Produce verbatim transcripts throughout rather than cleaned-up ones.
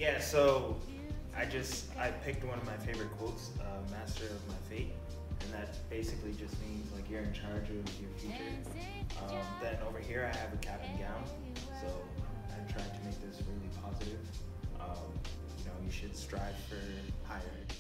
Yeah, so I just, I picked one of my favorite quotes, uh, master of my fate, and that basically just means like you're in charge of your future. Um, then over here I have a cap and gown, so I'm trying to make this really positive. Um, you know, you should strive for higher.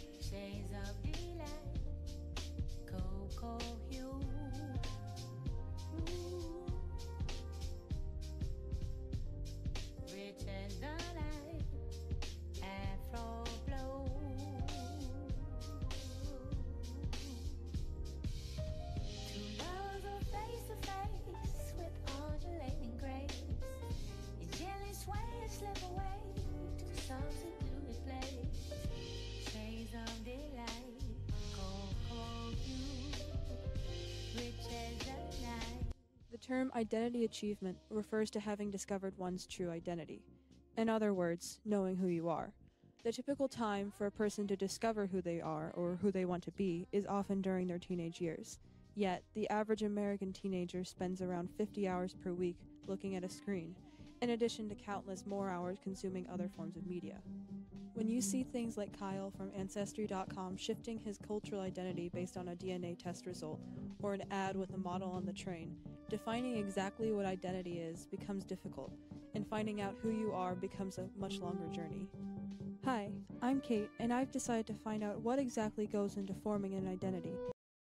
The term identity achievement refers to having discovered one's true identity. In other words, knowing who you are. The typical time for a person to discover who they are or who they want to be is often during their teenage years. Yet, the average American teenager spends around fifty hours per week looking at a screen, in addition to countless more hours consuming other forms of media. When you see things like Kyle from Ancestry dot com shifting his cultural identity based on a D N A test result, or an ad with a model on the train, defining exactly what identity is becomes difficult, and finding out who you are becomes a much longer journey. Hi, I'm Kate, and I've decided to find out what exactly goes into forming an identity.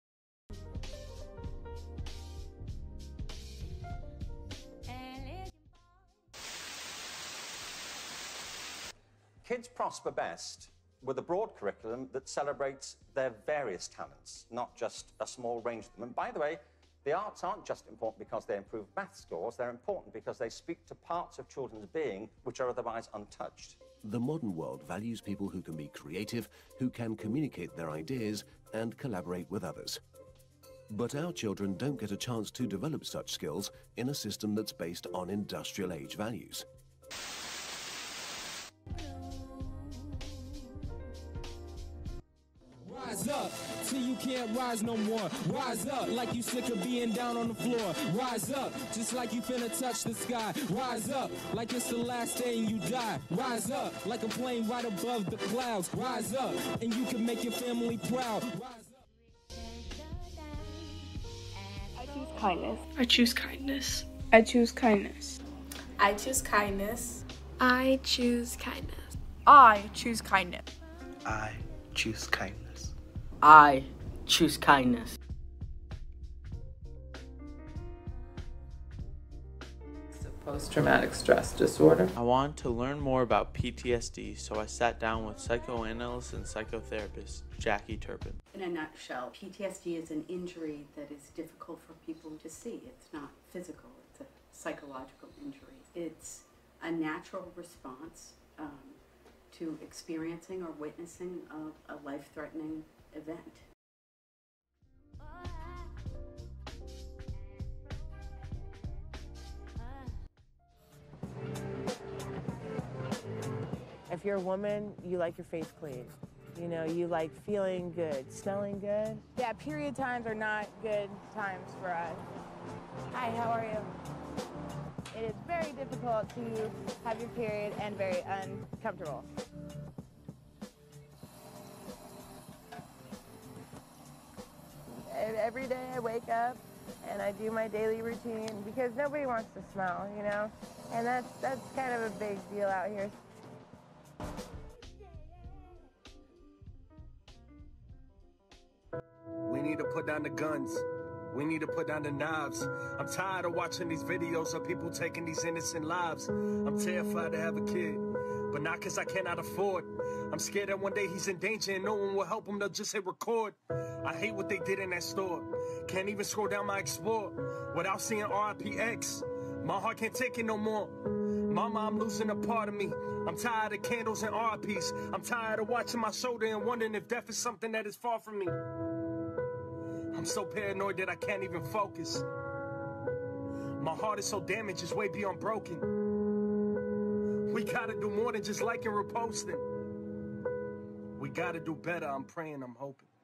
Kids prosper best with a broad curriculum that celebrates their various talents, not just a small range of them. And by the way, the arts aren't just important because they improve math scores, they're important because they speak to parts of children's being which are otherwise untouched. The modern world values people who can be creative, who can communicate their ideas and collaborate with others. But our children don't get a chance to develop such skills in a system that's based on industrial age values. Rise up till you can't rise no more. Rise up like you sick of being down on the floor. Rise up just like you finna touch the sky. Rise up like it's the last day and you die. Rise up like a plane right above the clouds. Rise up and you can make your family proud. Rise up. I choose kindness. I choose kindness. I choose kindness. I choose kindness. I choose kindness. I choose kindness. I choose kindness. I choose kindness. It's a post-traumatic stress disorder. I wanted to learn more about P T S D, so I sat down with psychoanalyst and psychotherapist Jackie Turpin. In a nutshell, P T S D is an injury that is difficult for people to see. It's not physical, it's a psychological injury. It's a natural response um, to experiencing or witnessing a, a life-threatening event. If you're a woman, you like your face clean. You know, you like feeling good, smelling good. Yeah, period times are not good times for us. Hi, how are you? It is very difficult to have your period and very uncomfortable. And every day I wake up and I do my daily routine because nobody wants to smell, you know? And that's, that's kind of a big deal out here. We need to put down the guns. We need to put down the knives. I'm tired of watching these videos of people taking these innocent lives. I'm terrified to have a kid, but not because I cannot afford. I'm scared that one day he's in danger and no one will help him. They'll just hit record. I hate what they did in that store. Can't even scroll down my Explore without seeing R I P X. My heart can't take it no more. Mama, I'm losing a part of me. I'm tired of candles and R I Ps. I'm tired of watching my shoulder and wondering if death is something that is far from me. I'm so paranoid that I can't even focus. My heart is so damaged, it's way beyond broken. We gotta do more than just liking and reposting. We gotta do better, I'm praying, I'm hoping.